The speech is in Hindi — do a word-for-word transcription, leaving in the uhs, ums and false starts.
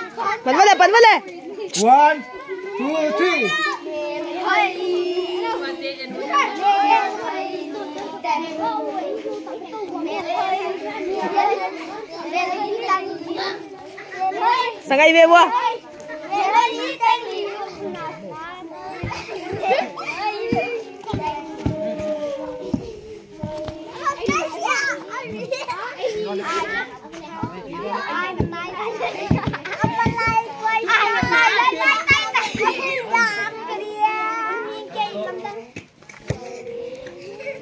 Bật vào đây, bật vào đây. One, two, three. Sang ngay về bua.